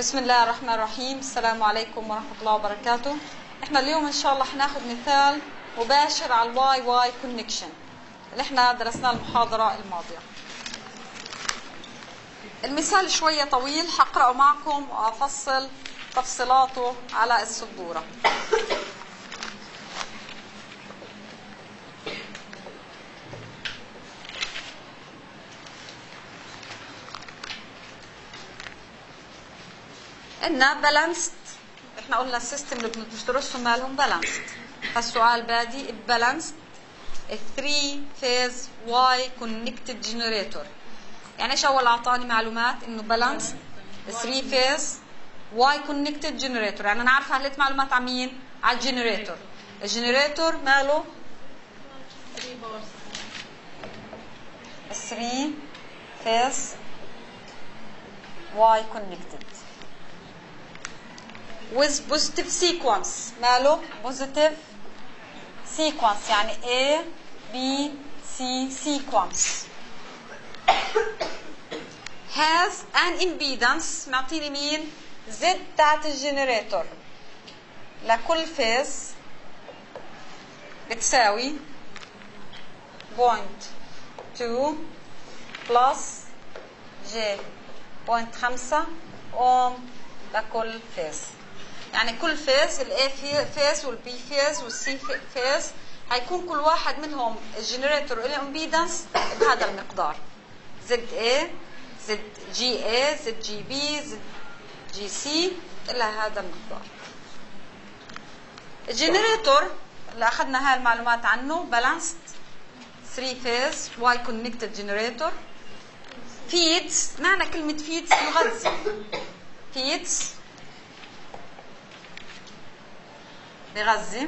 بسم الله الرحمن الرحيم. السلام عليكم ورحمة الله وبركاته. احنا اليوم ان شاء الله حناخد مثال مباشر على الواي واي كونكشن اللي احنا درسناه المحاضرة الماضية. المثال شوية طويل، حقرأه معكم وافصل تفصيلاته على السبورة. إنها بالانسد، احنا قلنا السيستم اللي بندرسهم مالهم بالانسد. فالسؤال بادي بالانسد 3 فيز واي كونكتد جنريتور. يعني ايش اول اعطاني معلومات انه بالانسد 3 فيز واي كونكتد جنريتور، يعني انا عارفه هلت معلومات عن مين؟ على الجنريتور. الجنريتور ماله 3 فيز واي كونكتد with positive sequence. ماله positive sequence يعني A B C sequence has an impedance. معطيني مين؟ Z تاعت الجنريتور لكل فيز بتساوي 0.2 بلس J 0.5 اوم لكل فيز. يعني كل فيز الاي فيز والبي فيز والسي فيز هيكون كل واحد منهم الجنريتور له امبيدنس بهذا المقدار زد اي زد جي اي زد جي بي زد جي سي الى هذا المقدار. الجنريتور اللي اخذنا هاي المعلومات عنه بالانسد 3 فيز واي كونكتد جنريتور فيدز. معنى كلمه فيدز يغذي. فيدز بغذي.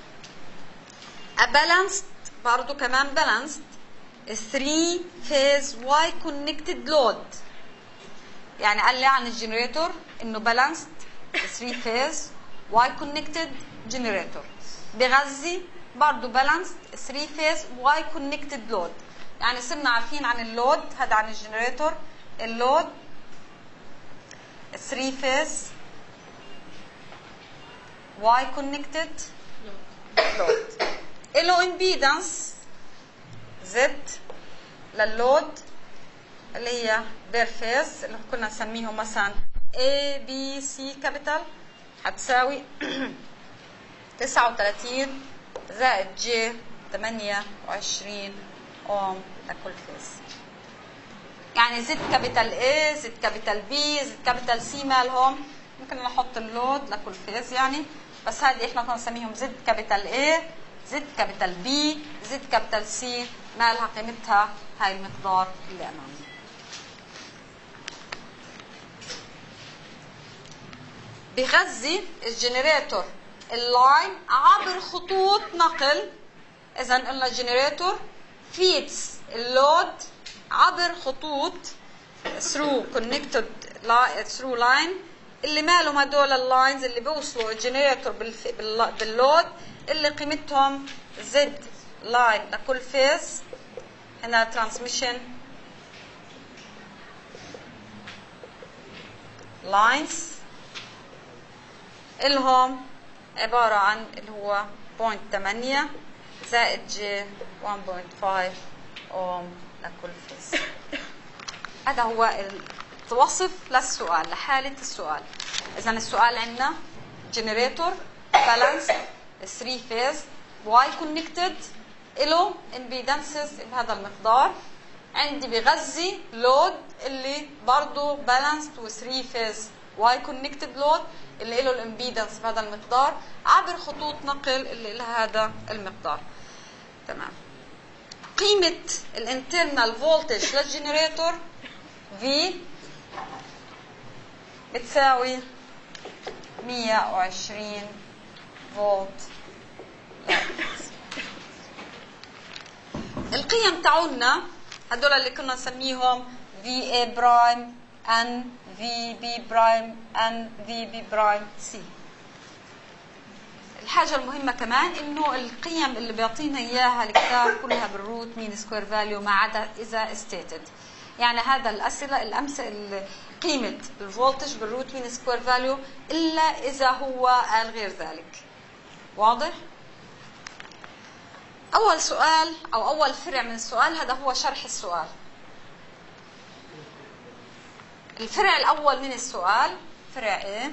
بالانسد برضو كمان بالانسد 3 فيز واي كونكتد لود. يعني قال لي عن الجنريتور انه بالانسد 3 فيز واي كونكتد جنريتور بغذي برضو بالانسد 3 فيز واي كونكتد لود. يعني صرنا عارفين عن اللود، هذا عن الجنريتور. اللود 3 فيز Y connected load له impedance Z لللود اللي هي بير فيز اللي كنا نسميهم مثلا A B C كابيتال هتساوي 39 زائد J 28 اوم لكل فيز. يعني زد كابيتال A زد كابيتال B زد كابيتال C مالهم ممكن نحط اللود لكل فيز يعني، بس هذه احنا كنا نسميهم زد كابيتال A زد كابيتال B زد كابيتال C مالها قيمتها هاي المقدار اللي امامنا. بغذي الجنريتور اللاين عبر خطوط نقل. اذا قلنا الجنريتور فيدز اللود عبر خطوط through connected through line اللي مالهم هدول اللاينز اللي بيوصلوا الجنريتور باللود اللي قيمتهم زد لاين لكل فيز. هنا ترانسميشن لاينز الهم عبارة عن اللي هو 0.8 زائد ج 1.5 اوم لكل فيز. هذا هو وصف للسؤال لحالة السؤال. إذا السؤال عندنا جنريتور بالانس 3 فيز واي كونكتد له امبيدنسز بهذا المقدار. عندي بغذي لود اللي برضه بالانسد و 3 فيز واي كونكتد لود اللي له الامبيدنس بهذا المقدار عبر خطوط نقل اللي لها هذا المقدار. تمام. قيمة الانترنال فولتج للجنريتور في بتساوي 120 فولت. القيم تاعونا هدول اللي كنا نسميهم VA برايم N VB برايم N VB برايم C. الحاجة المهمة كمان انه القيم اللي بيعطينا اياها الكتاب كلها بالروت مين سكوير فاليو ما عدا اذا stated. يعني هذا قيمة الفولتج بالروت مين سكوير فاليو إلا إذا هو قال غير ذلك. واضح؟ أول سؤال أو أول فرع من السؤال هذا هو شرح السؤال. الفرع الأول من السؤال فرع إيه؟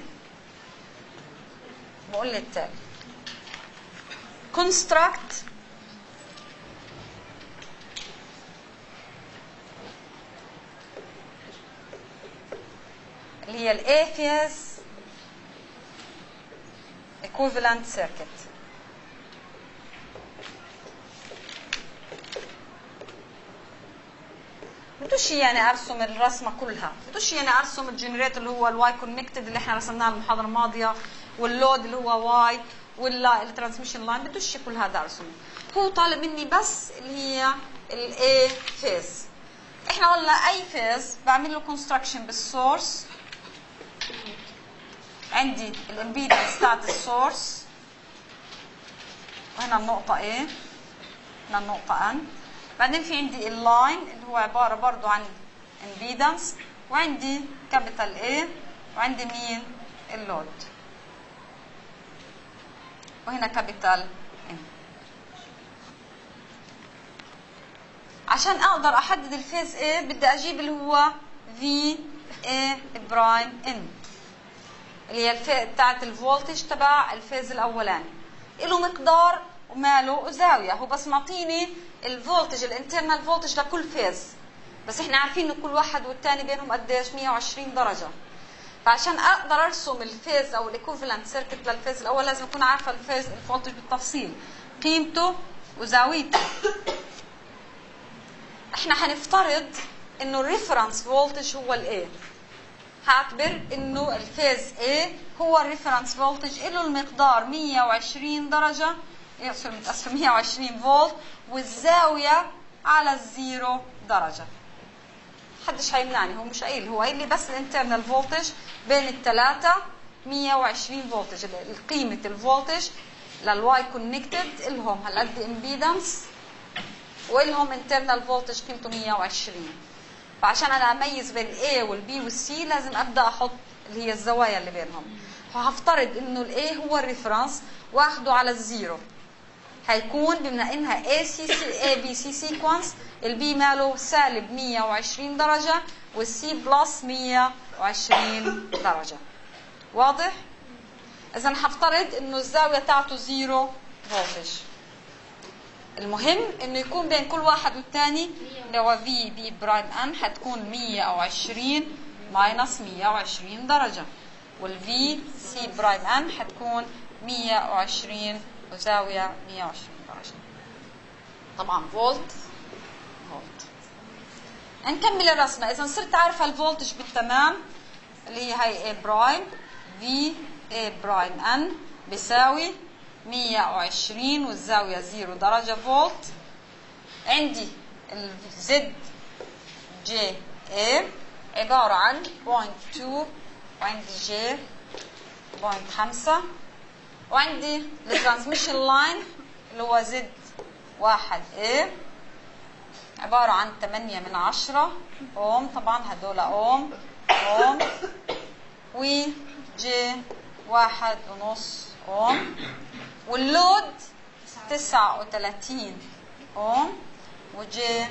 بقول لي التالي: construct اللي هي ال A phase equivalent circuit. بدوش يعني ارسم الرسمه كلها، بدوش يعني ارسم الجنريتور اللي هو الواي كونكتد اللي احنا رسمناه المحاضره الماضيه، واللود اللي هو واي، ولا الترانسميشن لاين، بدوش كل هذا ارسمه. هو طالب مني بس اللي هي الاي فيز. احنا قلنا اي فيز بعمل له كونستراكشن بالسورس، عندي الامبيدنس بتاعت السورس، وهنا النقطه A، هنا النقطه N، بعدين في عندي اللاين اللي هو عباره برضو عن امبيدنس، وعندي كابيتال A، وعندي مين؟ اللود، وهنا كابيتال M. عشان اقدر احدد الفيز A بدي اجيب اللي هو في A برايم N اللي هي بتاعت الفولتج تبع الفيز الاولاني، له مقدار وماله وزاويه، هو بس معطيني الفولتج الانترنال فولتج لكل فيز، بس احنا عارفين انه كل واحد والثاني بينهم قديش 120 درجه. فعشان اقدر ارسم الفيز او الايكوفالنت سيركت للفيز الاول لازم اكون عارفه الفيز الفولتج بالتفصيل، قيمته وزاويته. احنا هنفترض انه الريفرنس فولتج هو الاي، هعتبر انه الفيز A هو الريفرنس فولتج له المقدار 120 درجه، متأسف 120 فولت، والزاويه على الزيرو درجه. محدش هيمنعني، هو مش قايل، هو قايل لي بس الانترنال فولتج بين الثلاثه 120 فولتج، قيمه الفولتج للواي كونكتد الهم هالقد امبيدنس، والهم انترنال فولتج قيمته 120. فعشان انا اميز بين A والبي والسي لازم ابدا احط اللي هي الزوايا اللي بينهم. فهفترض انه الاي هو الريفرنس واخده على الزيرو، هيكون بما انها اي بي سي سيكونس، البي ماله سالب 120 درجه والسي بلس 120 درجه. واضح؟ اذا هفترض انه الزاويه تاعته زيرو فولتج. المهم انه يكون بين كل واحد والثاني اللي هو في بي برايم ان حتكون 120 ماينس 120 درجه، والفي سي برايم ان حتكون 120 وزاويه 120 درجه. طبعا فولت. نكمل الرسمه. اذا صرت عارفه الفولتج بالتمام اللي هي A برايم في A برايم ان بيساوي 120 والزاويه 0 درجه فولت. عندي الزد جي اي عباره عن 0.2، وعندي جي 0.5، وعندي الترانسميشن لاين اللي هو زد 1 اي عباره عن 8/10 اوم، طبعا هدول اوم، وجي 1.5 اوم، واللود 39 اوم، وجي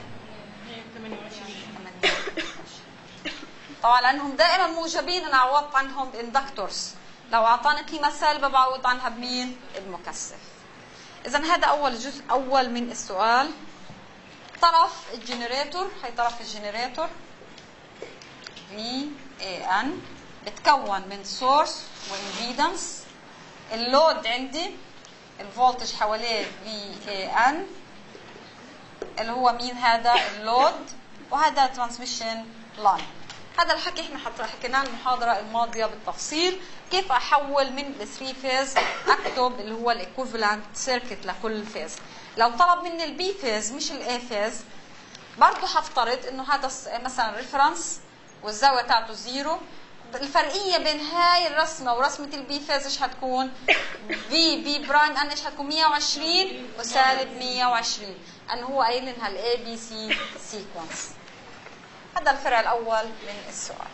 28. طبعا لانهم دائما موجبين انا عوضت عنهم باندكتورز، لو اعطاني قيمه سالبه بعوض عنها بمين؟ المكثف. اذا هذا اول جزء اول من السؤال. طرف الجنريتور، هي طرف الجنريتور في اي ان بتكون من سورس وامبيدنس. اللود عندي الفولتج حواليه في اي ان اللي هو مين؟ هذا اللود، وهذا ترانسميشن لاين. هذا الحكي احنا حكيناه المحاضره الماضيه بالتفصيل، كيف احول من الثري فيز اكتب اللي هو الايكوفالنت سيركت لكل فيز. لو طلب مني البي فيز مش الاي فيز، برضه هفترض انه هذا مثلا ريفرنس والزاويه تاعته زيرو. الفرقيه بين هاي الرسمه ورسمه البي فيز ايش هتكون؟ في برايم ان ايش هتكون؟ 120 وسالب 120، انه هو قايل انها الاي بي سي سيكونس. هذا الفرع الأول من السؤال.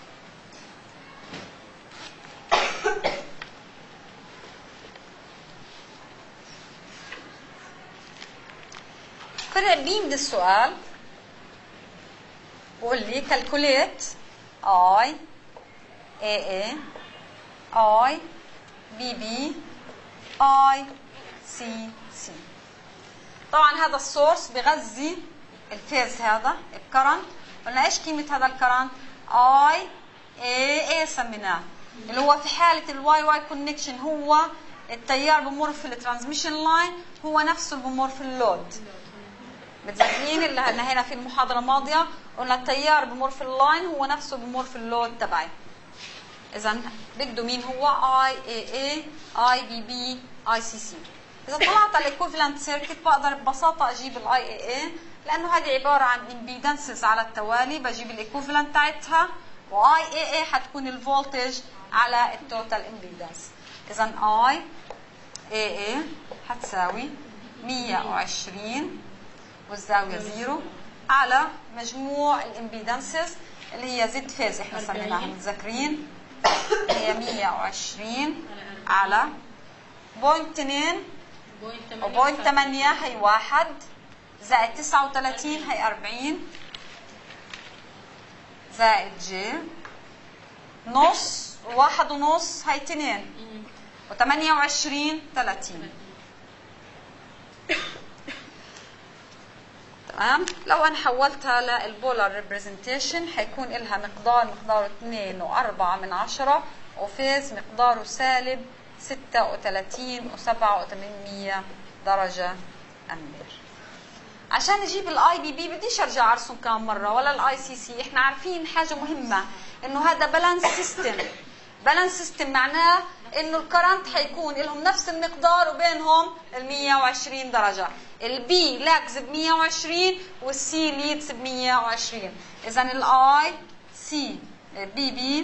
فرع بي من السؤال بقول لي calculate I AA I BB I CC. طبعا هذا السورس بغذي الفيز هذا بكرنت. قلنا ايش قيمة هذا الكرنت؟ I AA سميناه، اللي هو في حالة الواي واي كونكشن هو التيار بمر في الترانسميشن لاين هو نفسه اللي بمر في اللود. متذكرين اللي هنا في المحاضرة الماضية قلنا التيار بمر في اللاين هو نفسه بمر في اللود تبعي. إذا بده مين هو؟ I AA I BB I CC. إذا طلعت على الايكوفالنت سيركت بقدر ببساطة أجيب ال IAA لأنه هذه عبارة عن امبيدنسز على التوالي، بجيب الايكوفالنت تاعتها، و IAA حتكون الفولتج على التوتال امبيدنس. إذا IAA حتساوي 120 والزاوية 0 على مجموع الامبيدنسز اللي هي زد فيز احنا سميناها متذكرين، هي 120 على 0.2 و 0.8 هي 1 زائد 39 هي 40 زائد ج نص و1 ونص هي 2 و28 30. تمام. لو انا حولتها للبولار ريبريزنتيشن حيكون لها مقداره 2.4 وفيز مقداره سالب 36 و7 درجة أمبير. عشان نجيب الاي بي بي بديش ارجع ارسم كم مرة ولا الاي سي سي. احنا عارفين حاجة مهمة انه هذا بالانس سيستم. بالانس سيستم معناه انه الكرنت حيكون لهم نفس المقدار وبينهم ال 120 درجة. البي لاكز ب 120 والسي ليدز ب 120. اذا الاي سي بي بي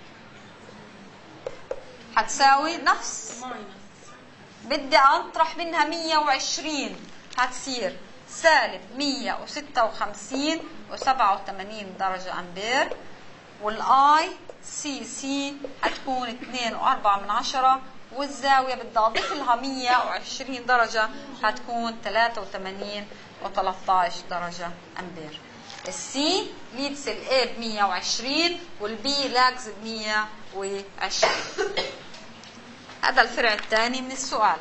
حتساوي نفس، بدي اطرح منها 120 حتصير سالب 156 و87 درجة أمبير، والاي سي سي حتكون 2.4 والزاوية بدي أضيف لها 120 درجة حتكون 83 و13 درجة أمبير. السي ليدز الاي ب 120 والبي لاجز ب 120. هذا الفرع الثاني من السؤال.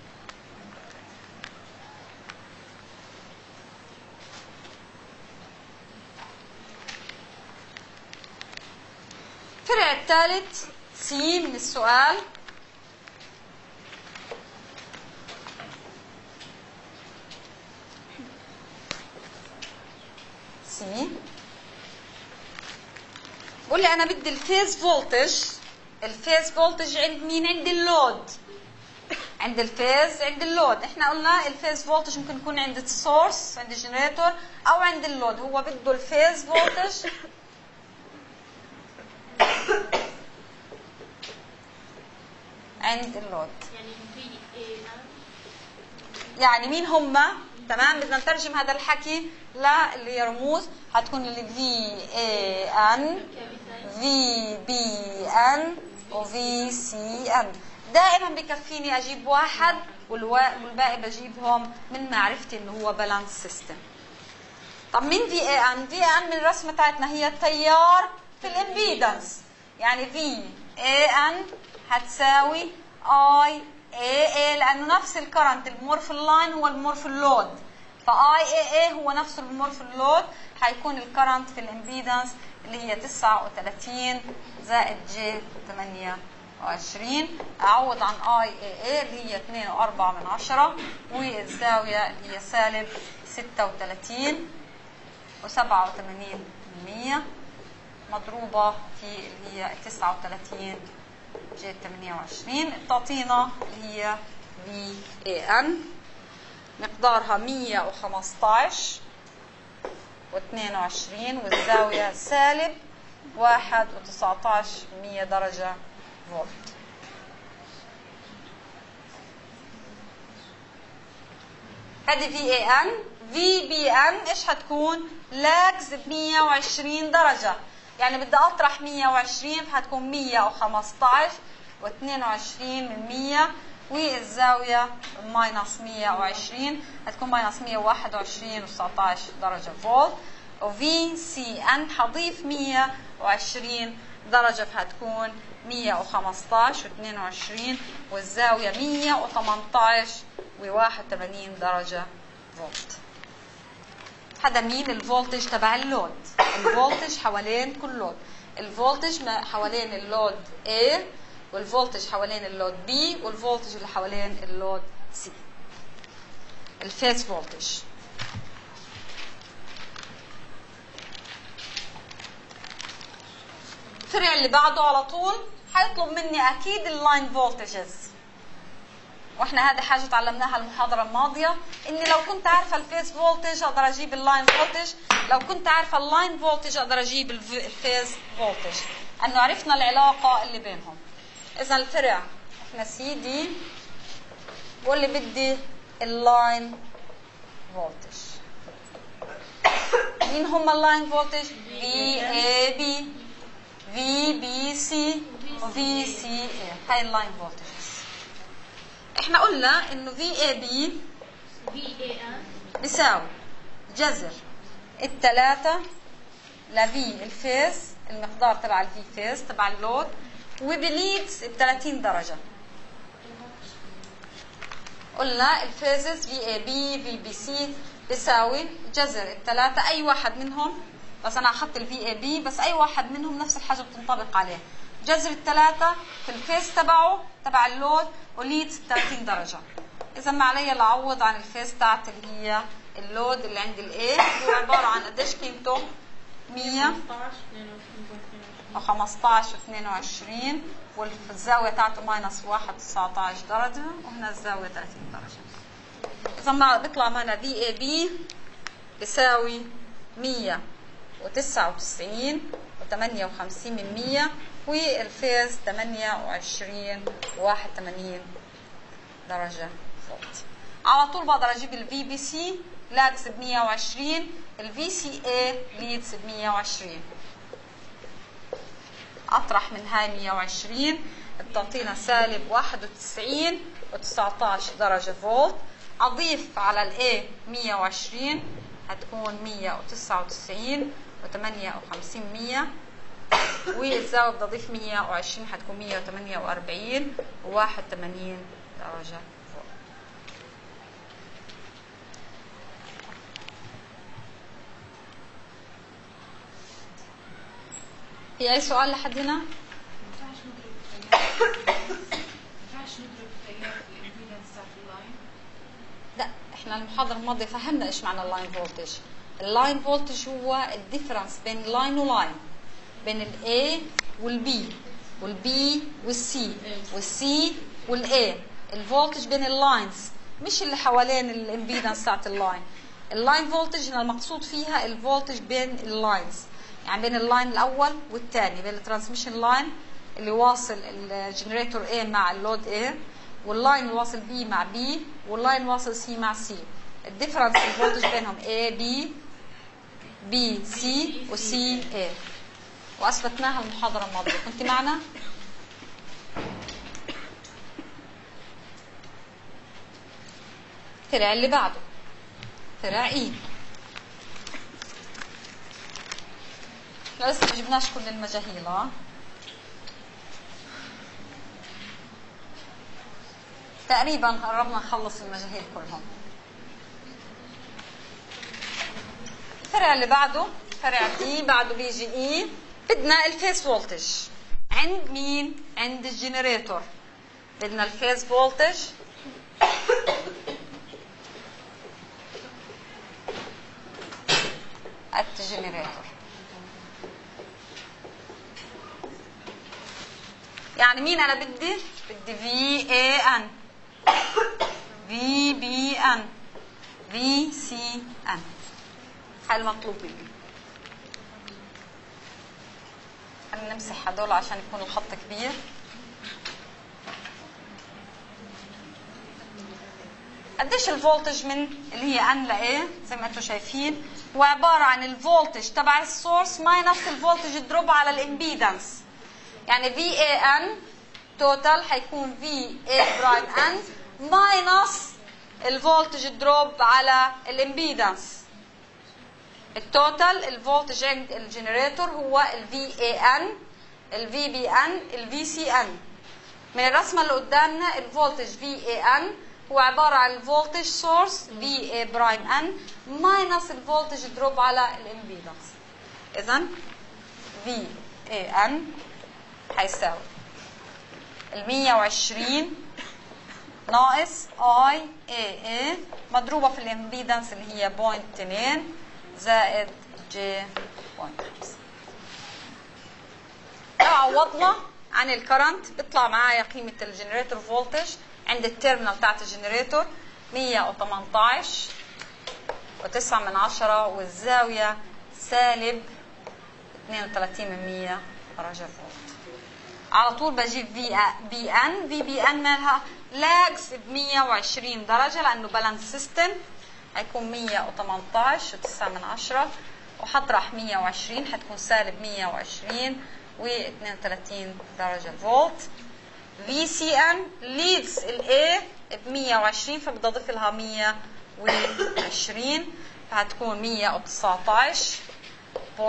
الفرع الثالث سي من السؤال. سي بقول لي انا بدي الفيز فولتج. الفيز فولتج عند مين؟ عند اللود. عند الفيز عند اللود. احنا قلنا الفيز فولتج ممكن يكون عند السورس عند الجنريتور او عند اللود. هو بده الفيز فولتج عند اللود. يعني مين هم؟ تمام. بدنا نترجم هذا الحكي اللي هي رموز. حتكون اللي في اي ان في بي ان وفي سي ان. دائما بكفيني اجيب واحد والباقي بجيبهم من معرفتي انه هو بالانس سيستم. طب مين في اي ان؟ في ان من الرسمه تاعتنا هي التيار في الامبيدنس. يعني في اي ان هتساوي اي اي اي لانه نفس الكرنت اللي بمر في اللاين هو اللي بمر في اللود. فاي اي اي هو نفسه اللي بمر في اللود. حيكون الكرنت في الامبيدنس اللي هي 39 زائد جي 28. اعوض عن اي اي اي اللي هي 2.4 والزاويه اللي هي سالب 36 و87% مضروبه في اللي هي 39 جي 28 بتعطينا اللي هي في اي ان مقدارها 115 و22 والزاويه سالب 1.19 درجه فولت. هذه في اي ان. في بي ان ايش حتكون؟ لاجز ب 120 درجة، يعني بدي اطرح 120 فحتكون 115 و22 من 100 والزاوية ماينس 120 هتكون ماينس 121 و19 درجة فولت. وفي سي ان حضيف 120 درجة فهتكون 115 و22 والزاوية 118 و81 درجة فولت. هذا مين؟ الفولتج تبع اللود، الفولتج حوالين كل لود، الفولتج حوالين اللود A والفولتج حوالين اللود B والفولتج اللي حوالين اللود C. الفيز فولتج. الفرع اللي بعده على طول حيطلب مني اكيد اللاين فولتجز، واحنا هذه حاجه تعلمناها المحاضره الماضيه، اني لو كنت عارفه الفيز فولتج اقدر اجيب اللاين فولتج، لو كنت عارفه اللاين فولتج اقدر اجيب الفيز فولتج، انه عرفنا العلاقه اللي بينهم. اذا الفرع احنا سي دي بقول لي بدي اللاين فولتج. مين هم اللاين فولتج؟ في اي بي، في بي سي، وفي سي اي، هاي اللاين فولتجز. احنا قلنا انه في اي بي بيساوي جذر الثلاثة لفي الفيز، المقدار تبع الفي فيز تبع اللود، وبليدز ب 30 درجة. قلنا الفيزز في اي بي في بي سي بيساوي جذر الثلاثة أي واحد منهم، بس أنا أخذت الفي اي بي بس أي واحد منهم نفس الحاجة بتنطبق عليه، جذر الثلاثة في الفيز تبعه تبع اللود وليدز ب 30 درجة. إذا ما علي العوض عن الفيز تاعت اللي هي اللود اللي عند الاي، هو عبارة عن قديش قيمته؟ 115 و22 والزاوية تاعته ماينس 1 19 درجة وهنا الزاوية 30 درجة. إذا ما بيطلع معنا في اي بي بيساوي 199 و58 من 100 والفيز 28 و81 درجة فولت. على طول بقدر اجيب الفي بي سي لاكس ب 120، الفي سي اي ليدز ب 120. اطرح من هاي 120 بتعطينا سالب 91 و19 درجة فولت. اضيف على الاي 120 هتكون 199 و58 100 والزاوية بدي اضيف 120 هتكون 148 و81 درجة فولت. في اي سؤال لحد هنا؟ لا، احنا المحاضرة الماضية فهمنا ايش معنى اللاين فولتج. اللاين فولتج هو الديفرنس بين لاين ولاين، بين الاي والبي والبي والسي والسي والاي. الفولتج بين اللاينز مش اللي حوالين الامبيدنس تاعت اللاين. اللاين فولتج هنا المقصود فيها الفولتج بين اللاينز، يعني بين اللاين الاول والثاني، بين الترانسميشن لاين اللي واصل الجنريتور A مع اللود A، واللاين اللي واصل B مع B، واللاين اللي واصل C مع C. الديفرنس الفولتج بينهم A B B C و C A، واثبتناها المحاضره الماضيه. كنت معنا؟ فرع اللي بعده فرع E. لسه ما جبناش كل المجاهيل، تقريبا قربنا نخلص المجاهيل كلهم. الفرع اللي بعده فرع دي بعده بيجي اي. بدنا الفيز فولتج عند مين؟ عند الجنريتور. بدنا الفيز فولتج الجنريتور. يعني مين انا بدي في اي ان، في بي ان، في سي ان. هاي المطلوب مني. خلينا نمسح هدول عشان يكون الخط كبير. قديش الفولتج من اللي هي ان ل A زي ما انتم شايفين، هو عباره عن الفولتج تبع السورس ماينس الفولتج دروب على الامبيدنس. يعني في اي ان توتال حيكون في اي برايم ان ماينس الفولتج دروب على الامبيدنس. التوتال الفولتج عند الجنريتور هو الفي اي ان، الفي بي ان، الفي سي ان. من الرسمه اللي قدامنا الفولتج في اي ان هو عباره عن الفولتج سورس في اي برايم ان ماينس الفولتج دروب على الامبيدنس. اذا في اي ان حيساوي ال 120 ناقص اي اي اي مضروبه في الامبيدنس اللي هي 0.2 زائد جي 0.5. لو عوضنا عن الكرنت بيطلع معايا قيمه الجنريتور فولتج عند التيرمينال بتاعت الجنريتور 118 و9 من 10 والزاويه سالب 32 درجه فولت. على طول بجيب في بي ان، في بي ان مالها لاجز ب 120 درجه لانه بالانس سيستم، هيكون 118 و9 من 10 وحطرح 120 حتكون سالب 120 و32 درجه فولت. في سي ان ليدز الاي ب 120 فبدي اضيف لها 120 فهتكون 119.68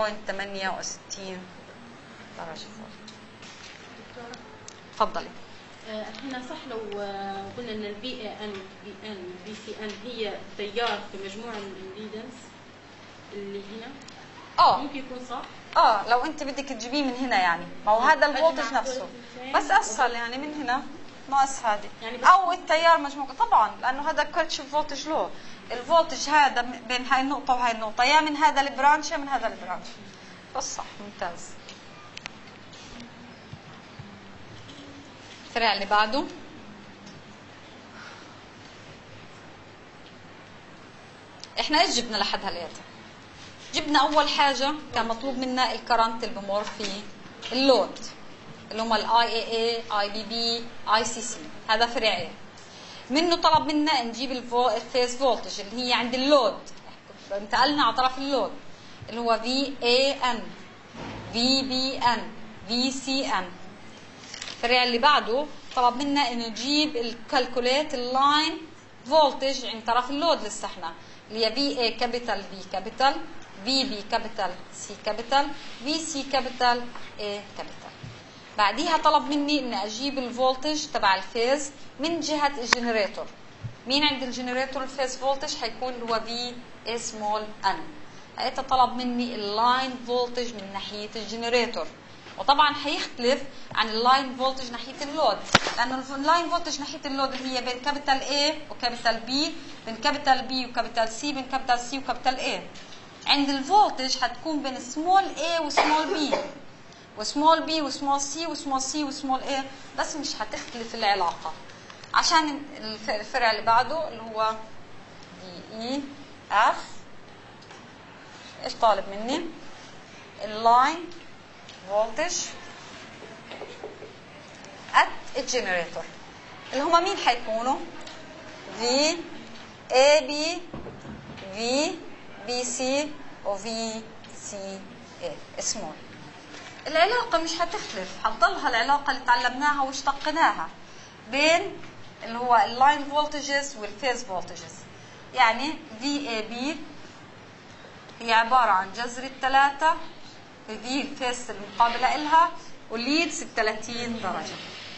درجه فولت. تفضلي. احنا صح لو قلنا ان البي اي ان بي ان بي سي ان هي تيار في مجموع الامبيدنس اللي هنا ممكن يكون صح؟ لو انت بدك تجيبيه من هنا يعني ما هو هذا الفولتج نفسه بس اسهل يعني من هنا ناقص هذه يعني او التيار مجموع طبعا لانه هذا كيرشوف فولتج لو. الفولتج هذا بين هاي النقطه وهاي النقطه يا من هذا البرانش يا من هذا البرانش. بس صح ممتاز. الفرع اللي بعده احنا ايش جبنا لحد هالقيت؟ جبنا اول حاجه كان مطلوب منا الكرنت اللي بمر فيه اللود اللي هم الاي اي اي اي بي بي اي سي سي، هذا فرع ايه. منه طلب منا نجيب الفيز فولتج اللي هي عند اللود، انتقلنا على طرف اللود اللي هو في اي ان في بي ان في سي ان. الفرع اللي بعده طلب منا انه نجيب الكالكوليت اللاين فولتج عند طرف اللود لسه احنا اللي هي في اي كابيتال في كابيتال في بي كابيتال سي كابيتال في سي كابيتال اي كابيتال. بعديها طلب مني اني اجيب الفولتج تبع الفيز من جهه الجنريتور. مين عند الجنريتور الفيز فولتج حيكون اللي هو في اي سمول ان. لقيته طلب مني اللاين فولتج من ناحيه الجنريتور، وطبعا حيختلف عن اللاين فولتج ناحيه اللود لانه اللاين فولتج ناحيه اللود اللي هي بين كابيتال A وكابيتال B، بين كابيتال B وكابيتال C، بين كابيتال C وكابيتال A. عند الفولتج حتكون بين سمول A وسمول B وسمول B وسمول C وسمول C وسمول A، بس مش هتختلف العلاقه. عشان الفرع اللي بعده اللي هو DE F ايش طالب مني؟ اللاين فولتج at الجنريتور اللي هما مين حيكونوا؟ V A B V B C و V C A سمول. العلاقة مش هتختلف، هتضلها العلاقة اللي تعلمناها واشتقناها بين اللي هو اللاين فولتجز والفيز فولتجز. يعني في اي بي هي عبارة عن جذر الثلاثة في الفيز المقابلة إلها والليدز ب30 درجة.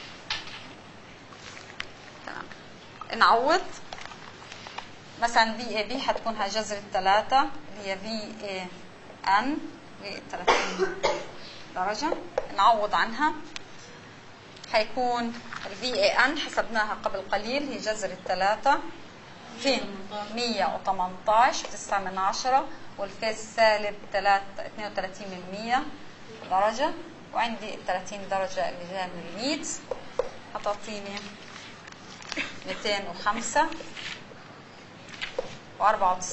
تمام. نعوض مثلا في اي بي حتكون هاي جذر الثلاثة اللي هي في اي ان ب30 درجة. نعوض عنها حيكون الفي اي ان حسبناها قبل قليل هي جذر الثلاثة في 118 9 من 10 والفيز سالب 32% درجة، وعندي 30 درجة اللي جاية من الليدز هتعطيني 205 و94%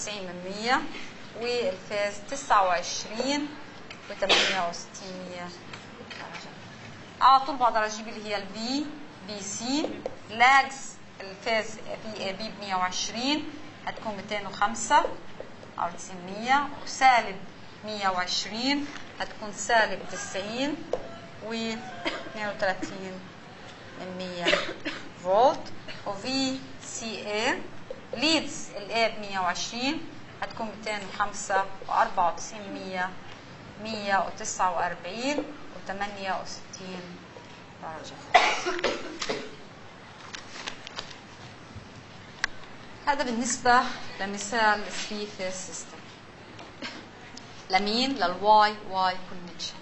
والفيز 29 و68% درجة. على طول بقدر اجيب اللي هي البي بي سي لاجز الفاز بي اي بي ب 120 هتكون 205 أو 900، وسالب 120 هتكون سالب 90 و 32 من 100 فولت. وفي سي اي ليدز الاي ب 120 هتكون 205 و94 149 و68 درجة. هذا بالنسبة لمثال 3 فيز سيستم. لمين؟ للواي واي كونكشن.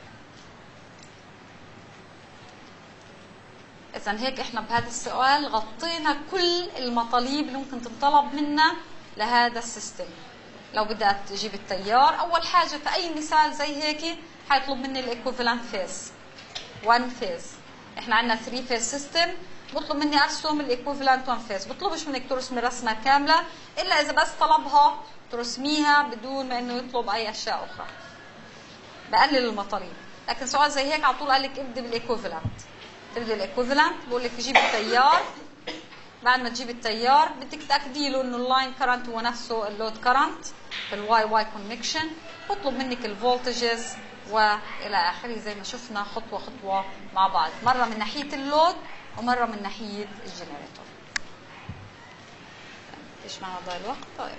إذا هيك إحنا بهذا السؤال غطينا كل المطالب اللي ممكن تنطلب منا لهذا السيستم. لو بدك تجيب التيار، أول حاجة في أي مثال زي هيك حيطلب مني الإيكوفالنت فيز 1 فيز. إحنا عندنا 3 فيز سيستم، بطلب مني أرسم الإيكوفالنت 1 فيز. بطلبش منك ترسمي رسمة كاملة إلا إذا بس طلبها ترسميها بدون ما إنه يطلب أي أشياء أخرى. بقلل المطالب. لكن سؤال زي هيك على طول قال لك ابدي بالإيكوفالنت. تبدي الإيكوفالنت بقول لك جيب التيار. بعد ما تجيب التيار بدك تأكدي له إنه اللاين كرنت هو نفسه اللود كرنت في الواي واي كونكشن. بطلب منك الفولتجز والى اخره زي ما شفنا خطوه خطوه مع بعض، مره من ناحيه اللود ومره من ناحيه الجنريتور. ايش معنى ضايع الوقت؟ طيب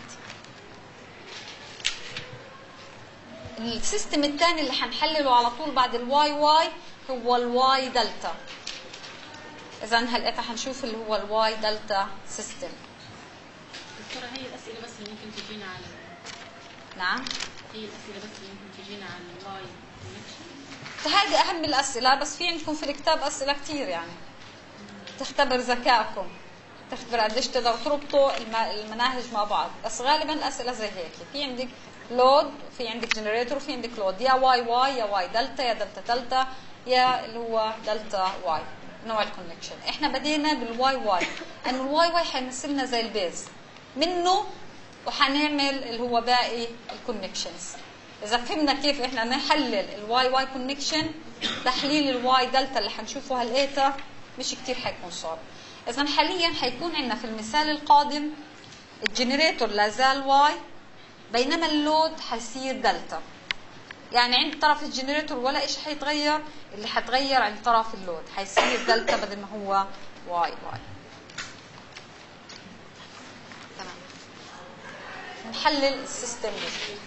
السيستم الثاني اللي حنحلله على طول بعد الواي واي هو الواي دلتا. اذا هلقيتها حنشوف اللي هو الواي دلتا سيستم. دكتوره هي الاسئله بس اللي ممكن تجينا على نعم هي الاسئله بس اللي ممكن تجينا على الواي كونكشن. هذه اهم الاسئله، بس في عندكم في الكتاب اسئله كثير يعني تختبر ذكائكم، تختبر قديش تقدروا تربطوا المناهج مع بعض. بس غالبا الاسئله زي هيك، في عندك لود، في عندك جنريتور، وفي عندك لود، يا واي واي يا واي دلتا يا دلتا دلتا يا اللي هو دلتا واي نوع الكونكشن. احنا بدينا بالواي واي لانه الواي واي حيمثلنا زي البيز منه، وحنعمل اللي هو باقي الكونكشنز. اذا فهمنا كيف احنا نحلل الواي واي كونكشن، تحليل الواي دلتا اللي حنشوفه هلقيتها مش كتير حيكون صعب. اذا حاليا حيكون عندنا في المثال القادم الجنريتور لا زال واي، بينما اللود حيصير دلتا. يعني عند طرف الجنريتور ولا شيء حيتغير، اللي حتغير عند طرف اللود حيصير دلتا بدل ما هو واي واي. تمام، نحلل السيستم الجديد.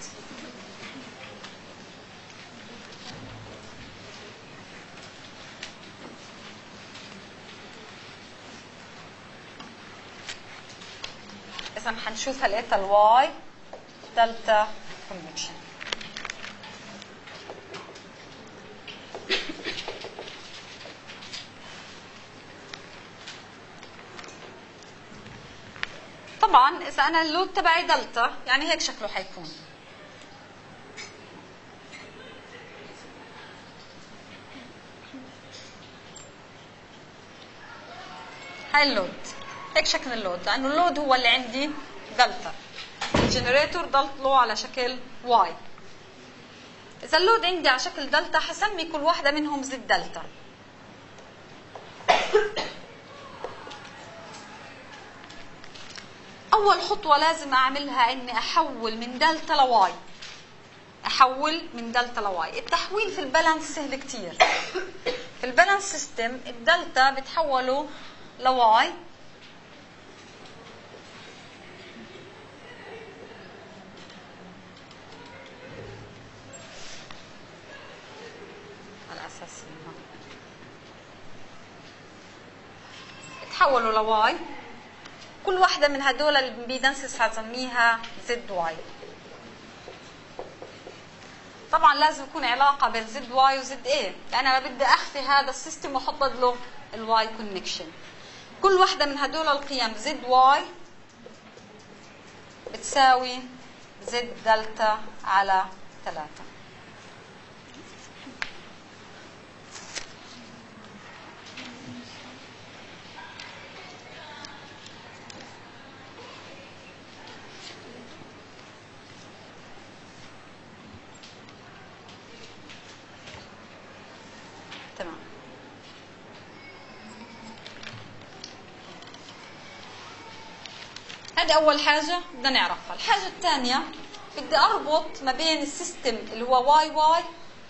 إذا حنشوف هلقيتها الواي دلتا كونكشن. طبعا إذا أنا اللود تبعي دلتا يعني هيك شكله حيكون. هاي اللود، هيك شكل اللود، لأنه اللود هو اللي عندي دلتا، الجنريتور ضله على شكل واي. إذا اللود عندي على شكل دلتا حسمي كل واحدة منهم زد دلتا. أول خطوة لازم أعملها إني أحول من دلتا لواي. أحول من دلتا لواي. التحويل في البالانس سهل كتير. في البالانس سيستم الدلتا بتحوله لواي، تحولوا لواي. كل واحدة من هدول الامبيدنسز هسميها زد واي. طبعا لازم يكون علاقة بين زد واي وزد اي، لأن أنا بدي أخفي هذا السيستم وأحط له الواي كونكشن. كل واحدة من هدول القيم زد واي بتساوي زد دلتا على 3. تمام. هذه اول حاجه بدنا نعرفها. الحاجه الثانيه بدي اربط ما بين السيستم اللي هو واي واي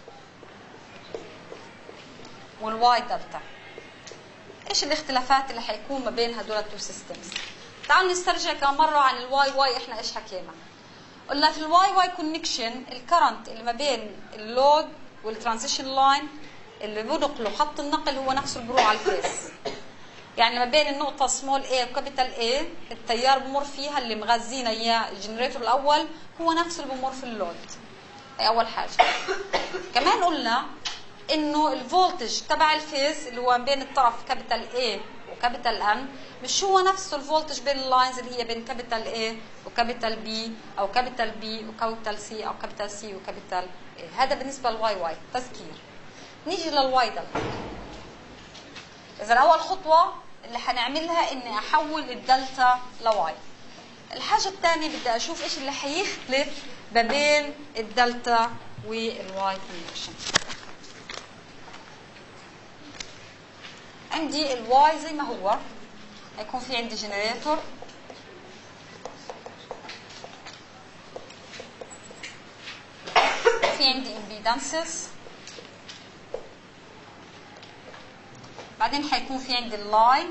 والواي دلتا. ايش الاختلافات اللي حيكون ما بين هدول التو سيستمز؟ تعالوا نسترجع كم مره عن الواي واي. احنا ايش حكينا؟ قلنا في الواي واي كونكشن الكرنت اللي ما بين اللود والترانزيشن لاين اللي بنقله خط النقل هو نفسه اللي بروح على الفيس. يعني ما بين النقطة سمول A وكابيتال A التيار بمر فيها اللي مغذينا اياه الجنريتور الأول هو نفسه اللي بمر في اللود. هي أول حاجة. كمان قلنا إنه الفولتج تبع الفيس اللي هو بين الطرف كابيتال A وكابيتال N مش هو نفسه الفولتج بين اللاينز اللي هي بين كابيتال A وكابيتال B أو كابيتال B وكابيتال C أو كابيتال C وكابيتال A. هذا بالنسبة للواي واي تذكير. نيجي للواي دلتا. إذا أول خطوة اللي حنعملها إني أحول الدلتا لواي. الحاجة الثانية بدي أشوف إيش اللي حيختلف ما بين الدلتا والواي كونكشن. عندي الواي زي ما هو، هيكون في عندي جنريتور في عندي امبيدانسز، بعدين حيكون في عندي اللاين،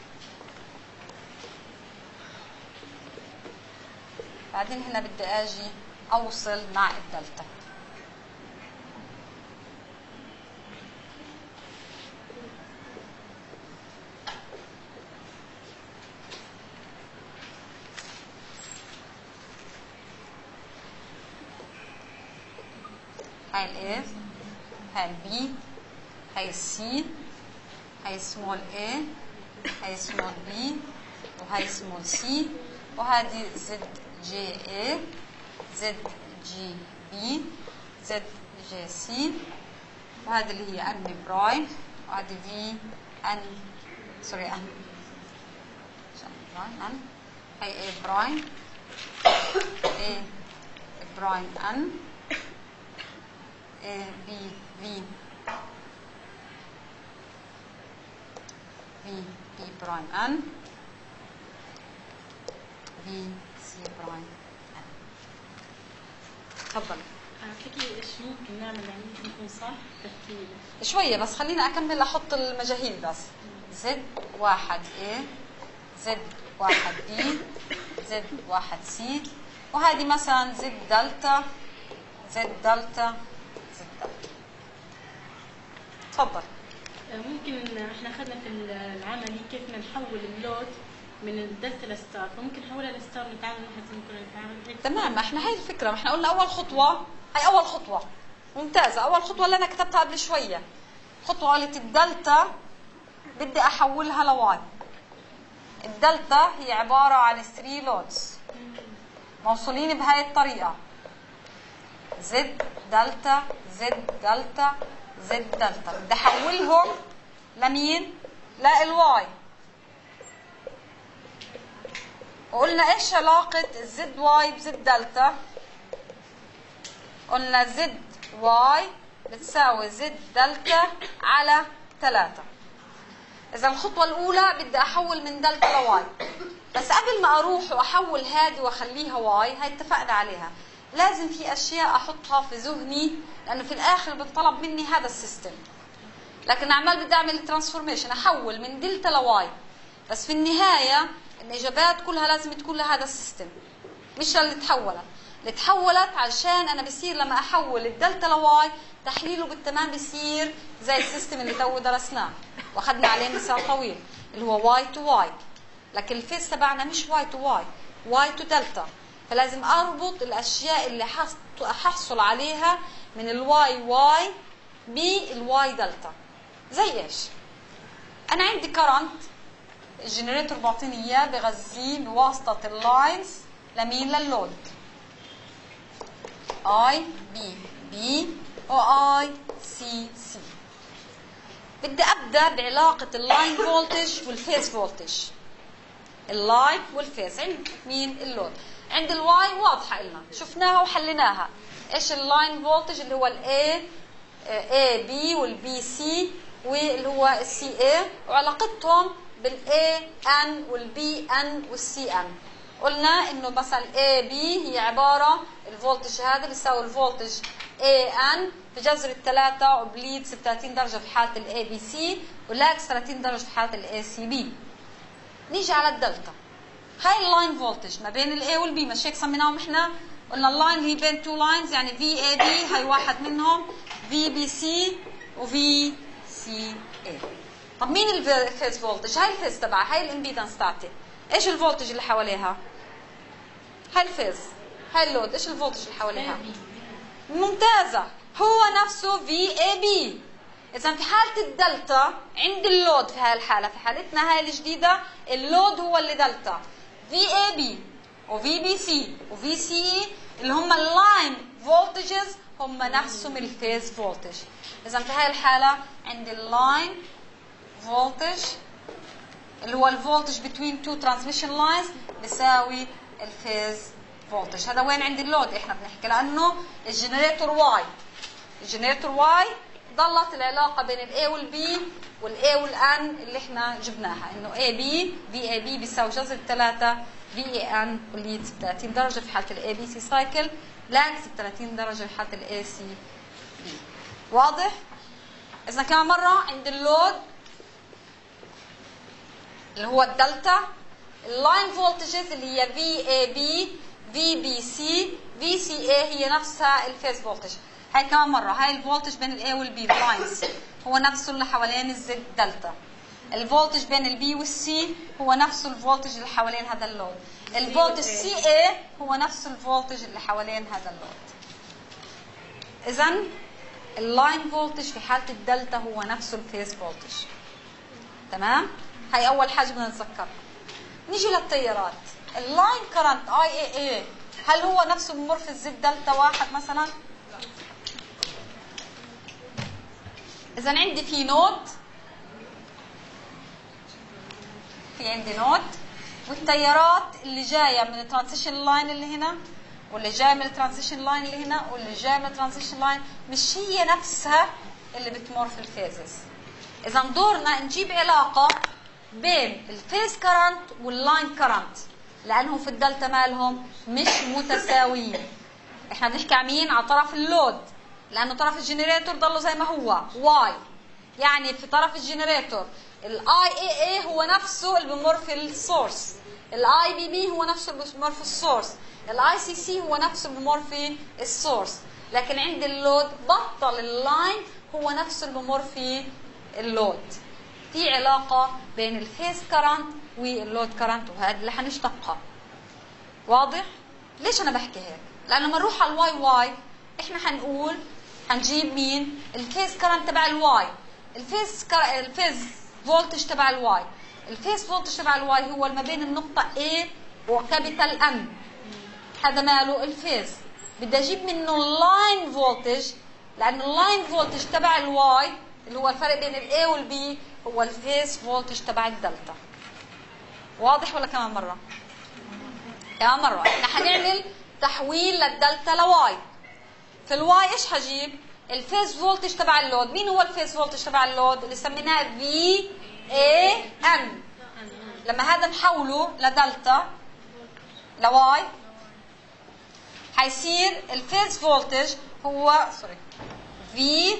بعدين هنا بدي اجي اوصل مع الدلتا. هاي الاف، هاي البي، هاي السي، هاي سمول A، هاي سمول B، وهاي سمول C، وهذه زد جي A، زد جي B، زد جي C، وهذه اللي هي ان برايم، وهذه في ان سوري ان برايم ان، هاي A برايم، A برايم ان، A B V B برايم N، V C برايم N. تفضل. فكري ايش ممكن نعمل يعني يكون صح ترتيب شوية بس خليني أكمل أحط المجاهيل بس. زد واحد A، زد واحد B، زد واحد C، وهذه مثلا زد دلتا، زد دلتا، زد دلتا. تفضل. ممكن احنا اخذنا في العملي كيف نحول اللود من الدلتا لستار، فممكن نحولها لستار ونتعامل معها زي ما كنا نتعامل هيك. تمام، ما احنا هاي الفكره، ما احنا قلنا اول خطوه، هاي اول خطوه ممتازه. اول خطوه اللي انا كتبتها قبل شويه، خطوه قالت الدلتا بدي احولها لواي. الدلتا هي عباره عن 3 لودز موصولين بهاي الطريقه، زد دلتا زد دلتا زد دلتا. بدي احولهم لمين؟ للواي. وقلنا ايش علاقة الزد واي بزد دلتا؟ قلنا زد واي بتساوي زد دلتا على 3. إذا الخطوة الأولى بدي أحول من دلتا لواي، بس قبل ما أروح وأحول هذه وأخليها واي، هاي اتفقنا عليها، لازم في أشياء أحطها في ذهني، لأنه في الآخر بتطلب مني هذا السيستم. لكن عمال بدي أعمل ترانسفورميشن، أحول من دلتا لواي، بس في النهاية الإجابات كلها لازم تكون لهذا السيستم، مش اللي تحولت. اللي تحولت عشان أنا بصير لما أحول الدلتا لواي تحليله بالتمام بصير زي السيستم اللي تو درسناه وأخذنا عليه مثال طويل اللي هو واي تو واي. لكن الفيس تبعنا مش واي تو واي، واي تو دلتا. فلازم أربط الأشياء اللي ححصل عليها من الواي واي بالواي دلتا. زي إيش؟ أنا عندي كرنت، الجنريتور بعطيني اياه بغذيه بواسطه اللاينز لمين؟ لللود. اي بي بي واي سي سي. بدي ابدا بعلاقه اللاين فولتج والفيز فولتج. اللاين والفيز عند مين؟ اللود. عند الواي واضحه لنا، شفناها وحليناها. ايش اللاين فولتج؟ اللي هو الاي اي بي والبي سي واللي هو السي اي، وعلاقتهم بالاي ان والبي ان والسي ان. قلنا انه مثلا اي بي هي عباره الفولتج هذا بيساوي الفولتج اي ان بجذر الثلاثه اوبليكس ب 30 درجه في حاله الاي بي سي ولاكس 30 درجه في حاله الاي سي بي. نيجي على الدلتا، هاي اللاين فولتج ما بين الاي والبي، مش هيك سميناهم احنا؟ قلنا اللاين هي بين تو لاينز، يعني في اي بي هاي واحد منهم، في بي سي وفي سي اي. طب مين الفيز فولتج؟ هاي الفيز تبعها، هاي الامبيدنس تاعتي. ايش الفولتج اللي حواليها؟ هاي الفيز، هاي اللود، ايش الفولتج اللي حواليها؟ ممتازه، هو نفسه في اي بي. اذا في حاله الدلتا عند اللود، في هاي الحاله في حالتنا هاي الجديده اللود هو اللي دلتا، في اي بي وفي بي سي وفي سي اي اللي هم اللاين فولتجز هم نفسهم الفيز فولتج. اذا في هاي الحاله عند اللاين فولتج اللي هو الفولتج بين تو ترانسميشن لاينز بيساوي الفيز فولتج. هذا وين عند اللود احنا بنحكي، لانه الجنريتور واي، الجنريتور واي ضلت العلاقه بين الاي والبي والاي والان اللي احنا جبناها، انه اي بي في اي بي بيساوي جذر الثلاثه في اي ان وليدز ب 30 درجه في حاله الاي بي سي سايكل، لاكس ب 30 درجه في حاله الاي سي بي. واضح؟ اذا كمان مره عند اللود اللي هو الدلتا، اللاين فولتجز اللي هي في اي بي في بي سي في سي اي هي نفسها الفيز فولتج. هاي كمان مره، هاي الفولتج بين الاي والبي اللاينز هو نفسه اللي حوالين الزد دلتا. الفولتج بين البي والسي هو نفسه الفولتج اللي حوالين هذا اللود. الفولتج سي اي هو نفسه الفولتج اللي حوالين هذا اللود. اذا اللاين فولتج في حاله الدلتا هو نفسه الفيز فولتج. تمام؟ هاي اول حاجه بدنا نتذكرها. نيجي للتيارات. اللاين كرنت اي اي اي هل هو نفسه بمر في الزد دلتا واحد مثلا؟ اذا عندي في نود، في عندي نود، والتيارات اللي جايه من الترانزيشن لاين اللي هنا واللي جايه من الترانزيشن لاين اللي هنا واللي جايه من الترانزيشن لاين مش هي نفسها اللي بتمر في الفيزز. اذا دورنا نجيب علاقه بين الفيز كرنت واللاين كرنت، لانهم في الدلتا مالهم مش متساويين. احنا بنحكي عن مين؟ على طرف اللود، لانه طرف الجنريتور ضله زي ما هو واي، يعني في طرف الجنريتور الاي اي اي هو نفسه اللي بمر في السورس، الاي بي بي هو نفسه اللي بمر في السورس، الاي سي سي هو نفسه اللي بمر في السورس. لكن عند اللود بطل اللاين هو نفسه اللي بمر في اللود. في علاقه بين الفيز كرنت واللود كرنت، وهذا اللي حنشتقها. واضح؟ ليش انا بحكي هيك؟ لانه لما نروح على الواي واي احنا حنقول حنجيب مين؟ الفيز كرنت تبع الواي، الفيز فولتج تبع الواي. الفيز فولتج تبع الواي هو ما بين النقطه A وكابيتال M، هذا ماله الفيز. بدي اجيب منه اللاين فولتج، لانه اللاين فولتج تبع الواي اللي هو الفرق بين الاي والبي هو الفيز فولتج تبع الدلتا. واضح ولا كمان مره؟ كمان مره. احنا حنعمل تحويل للدلتا لواي. في الواي ايش حجيب؟ الفيز فولتج تبع اللود. مين هو الفيز فولتج تبع اللود؟ اللي سميناه في اي ان. لما هذا نحوله لدلتا لواي حيصير الفيز فولتج هو في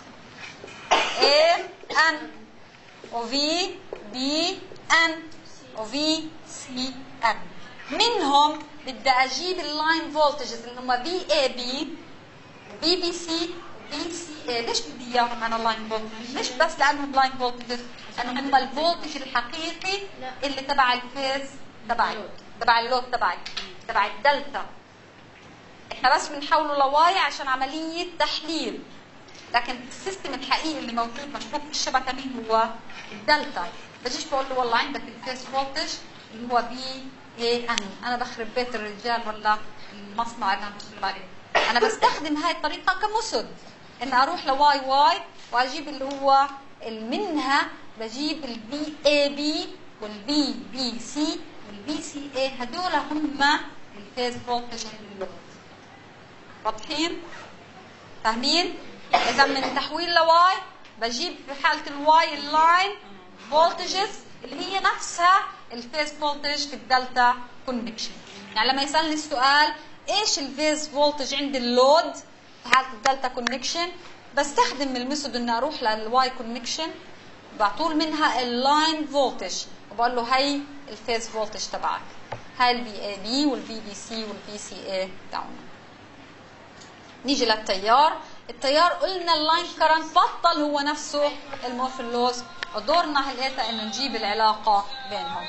اي ان وفي بي ان وفي سي ان. منهم بدي اجيب اللاين فولتجز اللي هم في اي بي بي بي سي بي سي اي. ليش بدي اياهم انا اللاين فولتج؟ ليش بس لانهم لاين فولتجز؟ لانهم هم الفولتج الحقيقي اللي تبع الفيز تبعي، تبع اللود تبعي، تبع الدلتا. احنا بس بنحوله لواي عشان عمليه تحليل، لكن السيستم الحقيقي اللي موجود مشبوك في الشبكه مين هو؟ الدلتا. بجيش بقول له والله عندك الفيز فولتج اللي هو بي اي ان. انا بخرب بيت الرجال ولا المصنع اللي انا بشتغل عليه. انا بستخدم هاي الطريقه كمسد، ان اروح لواي واي واجيب اللي هو منها بجيب البي اي بي والبي بي سي والبي سي اي، هدول هم الفيز فولتج اللود. واضحين؟ فاهمين؟ اذا من تحويل لواي بجيب في حاله الواي اللاين فولتجز اللي هي نفسها الفيز فولتج في الدلتا كونكشن. يعني لما يسالني السؤال ايش الفيز فولتج عند اللود في حاله الدلتا كونكشن، بستخدم الميثود اني اروح للواي كونكشن بعطول منها اللاين فولتج وبقول له هي الفيز فولتج تبعك، هاي البي اي بي والبي بي سي والبي سي اي تاعنا. نيجي للتيار. التيار قلنا اللاين كرنت بطل هو نفسه المورفين لوس، ودورنا هلقيتا انه نجيب العلاقه بينهم.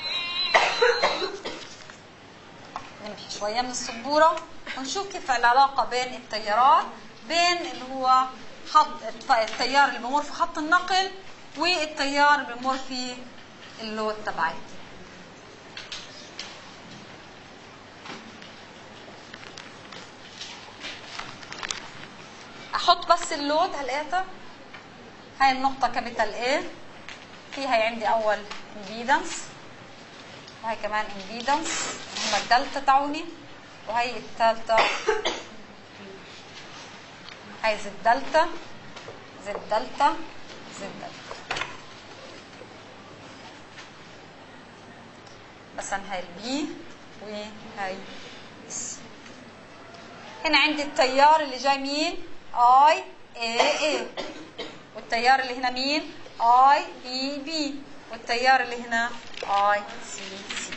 نمحي شويه من السبوره ونشوف كيف العلاقه بين التيارات، بين اللي هو التيار اللي بمر في خط النقل والتيار اللي بمر في اللود تبعي. احط بس اللود هلقيتها، هاي النقطه كابيتال A، في هاي عندي اول امبيدنس وهي كمان امبيدنس، هم الدلتا تاعوني، وهي الثالثه هاي زد دلتا زد دلتا زد دلتا. مثلا هاي البي وهاي اس. هنا عندي التيار اللي جاي مين؟ اي اي اي، والتيار اللي هنا مين؟ اي بي بي، والتيار اللي هنا اي سي سي.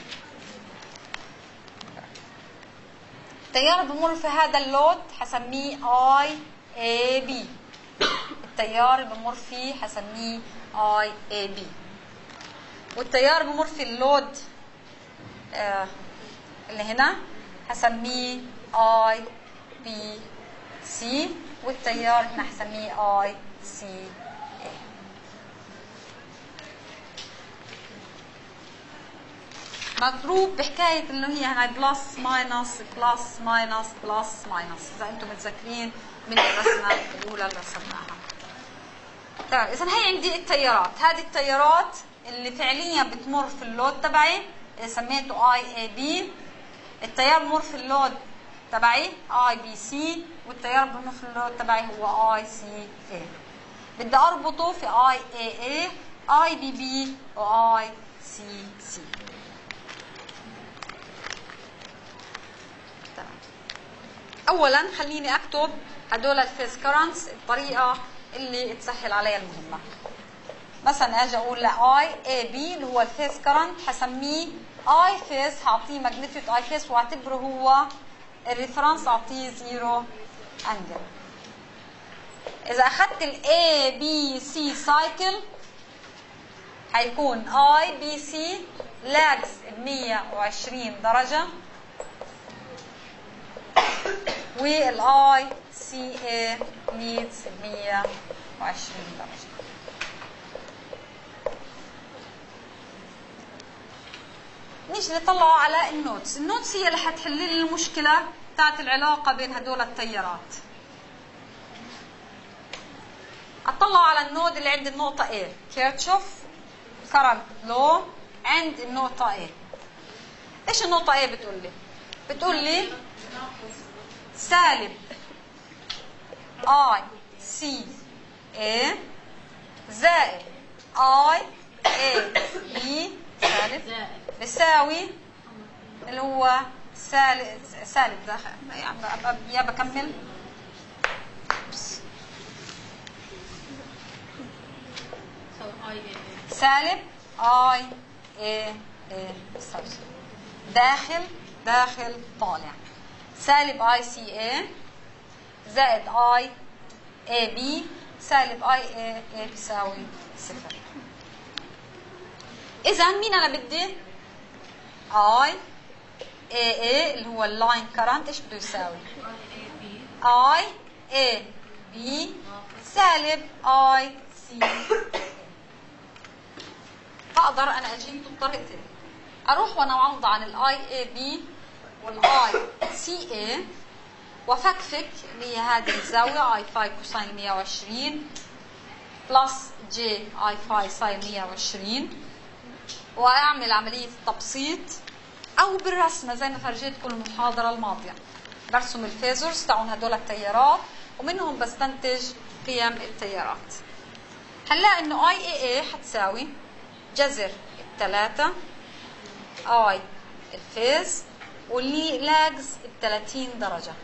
التيار اللي بمر في هذا اللود حسميه اي اي بي، التيار اللي بمر فيه حسميه اي اي بي، والتيار اللي بمر في اللود اللي هنا حسميه اي بي سي، والتيار هنا حسميه اي سي اي. مضروب بحكايه انه هي هاي بلس ماينس بلس ماينس بلس ماينس، اذا انتم متذكرين من الرسمه الاولى اللي رسمناها. تمام، اذا هي عندي التيارات، هذه التيارات اللي فعليا بتمر في اللود تبعي اللي سميته اي اي بي. التيار بمر في اللود تبعي اي بي سي، والتيار بمر في اللود تبعي هو اي سي اي. بدي اربطه في اي اي اي، اي بي بي واي سي سي. تمام. اولا خليني اكتب هدول الفيز كرنتس الطريقه اللي تسهل علي المهمه. مثلا اجي اقول لاي اي بي اللي هو الفيز كرنت حسميه اي فيز، هعطيه ماجنتيود اي فيز واعتبره هو الريفرنس، اعطيه زيرو انجل. اذا اخذت الاي بي سي سايكل هيكون اي بي سي لاجز ب 120 درجه، والاي سي اي ليدز ب 120 درجه. نيجي نطلع على النودز. النودز هي اللي حتحل لي المشكله بتاعت العلاقه بين هدول التيارات. اطلع على النود اللي عند النقطه A، كيرتشوف كرنت لو عند النقطه A. ايش النقطه A بتقول لي؟ بتقول لي سالب اي سي اي زائد اي اي بي سالب بيساوي اللي هو سالب ده، يا بكمل سالب اي اي بيساوي داخل داخل طالع سالب اي سي اي زائد اي اي بي سالب اي اي بيساوي صفر. اذا مين انا بدي؟ اي اي اللي هو اللاين كرنت ايش بده يساوي؟ اي اي بي سالب اي سي. فاقدر انا اجيب بطريقتين، اروح وانا معوضه عن الاي اي بي والاي سي اي وافكفك اللي هي هذه الزاويه اي فاي كوساين 120 بلس جي اي فاي ساين 120، واعمل عمليه تبسيط او بالرسمه زي ما فرجيتكم المحاضره الماضيه. برسم الفيزرز تاعون هدول التيارات ومنهم بستنتج قيم التيارات. هنلاقي انه اي اي اي حتساوي جذر 3 اي الفيز واللي لاجز ب 30 درجة.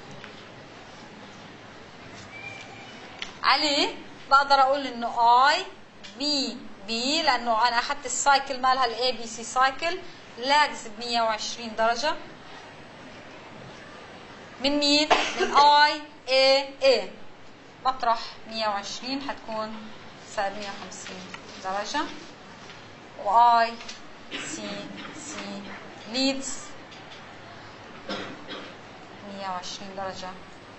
عليه بقدر اقول انه اي بي بي لانه انا اخذت السايكل مالها الاي بي سي سايكل لاجز ب 120 درجة. من مين؟ من اي اي اي بطرح 120 حتكون 750 درجة. واي سي سي ليدز 120 درجة.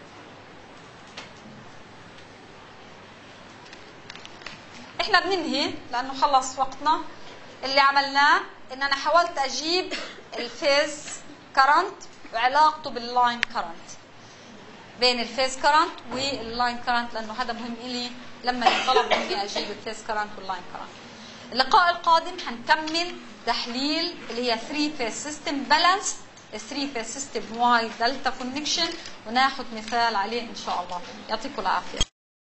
احنا بننهي لانه خلص وقتنا. اللي عملناه ان انا حاولت اجيب الفيز كرنت وعلاقته باللاين كرنت، بين الفيز كرنت واللاين كرنت، لانه هذا مهم إلي لما يطلب مني اجيب الفيز كرنت واللاين كرنت. اللقاء القادم حنكمل تحليل اللي هي 3 فيز سيستم بالانس، 3 فيز سيستم واي دلتا كونكشن، وناخذ مثال عليه ان شاء الله. يعطيكم العافيه.